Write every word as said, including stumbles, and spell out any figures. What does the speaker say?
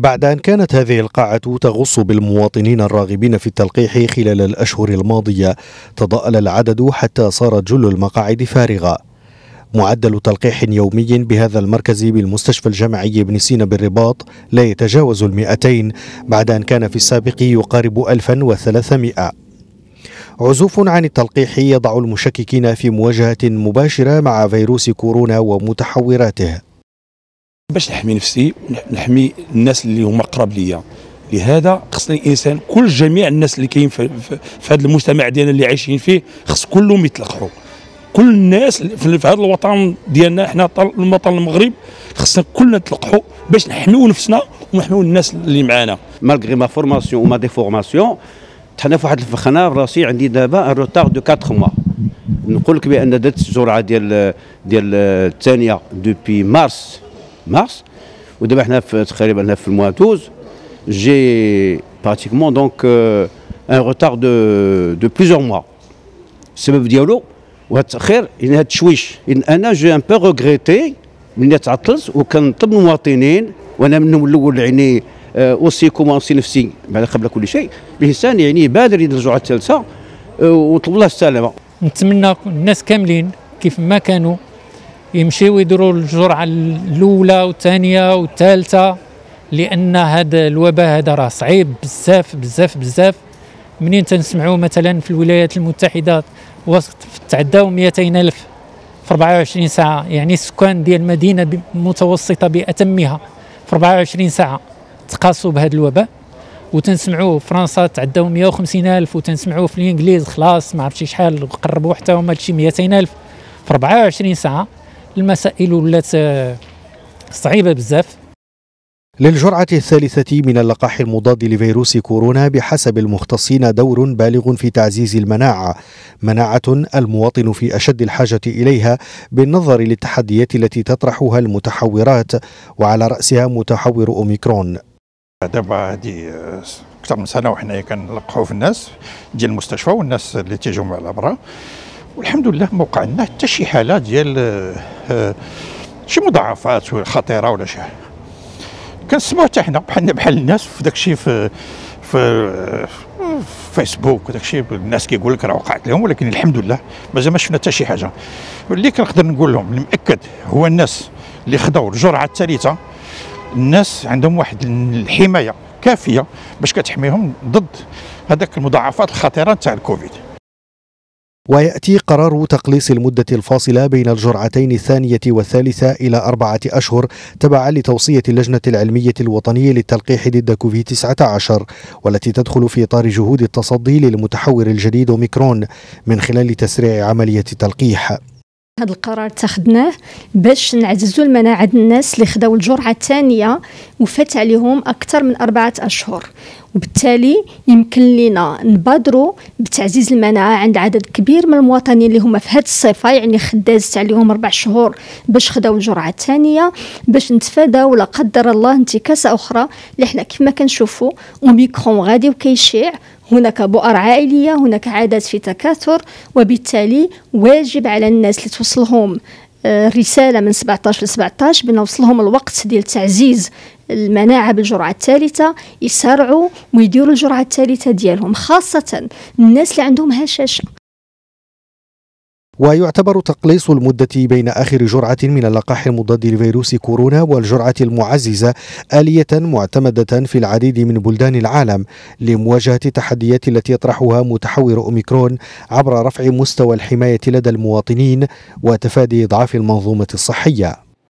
بعد أن كانت هذه القاعة تغص بالمواطنين الراغبين في التلقيح خلال الأشهر الماضية، تضاءل العدد حتى صارت جل المقاعد فارغة. معدل تلقيح يومي بهذا المركز بالمستشفى الجامعي ابن سينا بالرباط لا يتجاوز المئتين، بعد أن كان في السابق يقارب ألفا وثلاثمائة. عزوف عن التلقيح يضع المشككين في مواجهة مباشرة مع فيروس كورونا ومتحوراته. باش نحمي نفسي نحمي الناس اللي هما قراب ليا، لهذا خصني الانسان كل جميع الناس اللي كاين في, في, في هذا المجتمع ديالنا اللي عايشين فيه خص كلهم يتلقحوا. كل الناس في هذا الوطن ديالنا، احنا الوطن المغرب، خصنا كلنا نتلقحوا باش نحميو نفسنا ونحميو الناس اللي معانا. مالغري ما فورماسيون وما ديفورماسيون تحنا في واحد الفخانه براسي عندي دابا روتار دو أربعة موا. نقول لك بان درت الجرعه ديال ديال الثانيه دوبي مارس مارس ودابا حنا في تقريبا في الموا اثنا عشر. جي براتيكمون دونك ان روتار دو دو بليزيور موا. السبب ديالو وهذا التاخير يعني هذا التشويش، ان انا جو ان بو ريغريتي ملي تعطلت، وكنطلب المواطنين وانا منهم الاول يعني اوصيكم واوصي نفسي بعد قبل كل شيء الانسان يعني يبادر يدير الجرعه الثالثه ونطلب الله السلامه. نتمنى الناس كاملين كيف ما كانوا يمشيو يديروا الجرعه الاولى والثانيه والثالثه، لان هذا الوباء هذا راه صعيب بزاف بزاف بزاف. منين تنسمعوا مثلا في الولايات المتحده تعداو مئتين ألف في أربعة وعشرين ساعه، يعني السكان ديال المدينه متوسطه باتمها في أربعة وعشرين ساعه تقاسوا بهذا الوباء، وتنسمعوا فرنسا تعداو مئة وخمسين ألف، وتنسمعوا في الانجليز خلاص ما عرفتش شحال قربوا حتى هما لشي مئتين ألف في أربعة وعشرين ساعه. المسائل ولات صعيبه بزاف. للجرعة الثالثة من اللقاح المضاد لفيروس كورونا بحسب المختصين دور بالغ في تعزيز المناعة، مناعة المواطن في أشد الحاجة إليها بالنظر للتحديات التي تطرحها المتحورات، وعلى رأسها متحور أوميكرون. دابا هذه أكثر من سنة وحنا كنلقحوا في الناس ديال المستشفى والناس اللي تيجوا من الأبرة، والحمد لله ما وقع لنا حتى شي حالة ديال شي مضاعفات خطيرة ولا شي حاجة. كنسمعوا حتى حنا بحالنا بحال الناس في داك الشيء في في فيسبوك وداك الشيء، الناس كيقول لك راه وقعت لهم، ولكن الحمد لله مازال ما شفنا حتى شي حاجه. واللي كنقدر نقول لهم المؤكد هو الناس اللي خداو الجرعه الثالثه، الناس عندهم واحد الحمايه كافيه باش كتحميهم ضد هذاك المضاعفات الخطيره تاع الكوفيد. ويأتي قرار تقليص المدة الفاصلة بين الجرعتين الثانية والثالثة إلى أربعة أشهر تبعا لتوصية اللجنة العلمية الوطنية للتلقيح ضد كوفيد تسعة عشر، والتي تدخل في إطار جهود التصدي للمتحور الجديد أوميكرون من خلال تسريع عملية التلقيح. هذا القرار اتخذناه باش نعززوا المناعة الناس اللي خداو الجرعة الثانية وفات عليهم أكثر من أربعة أشهر، وبالتالي يمكن لنا نبادروا بتعزيز المناعة عند عدد كبير من المواطنين اللي هما في هذه الصفة، يعني خدازت عليهم أربع شهور باش خداو الجرعة الثانية، باش نتفاداو لا قدر الله انتكاسة أخرى اللي حنا كما كنشوفوا أوميكرون غادي وكيشيع. هناك بؤر عائلية، هناك عادات في تكاثر، وبالتالي واجب على الناس اللي توصلهم رسالة من سبعة عشر ل سبعة عشر بأن وصلهم الوقت ديال تعزيز المناعة بالجرعة الثالثة يسارعوا ويديروا الجرعة الثالثة ديالهم، خاصة الناس اللي عندهم هشاشة. ويعتبر تقليص المدة بين آخر جرعة من اللقاح المضاد لفيروس كورونا والجرعة المعززة آلية معتمدة في العديد من بلدان العالم لمواجهة التحديات التي يطرحها متحور أوميكرون عبر رفع مستوى الحماية لدى المواطنين وتفادي إضعاف المنظومة الصحية.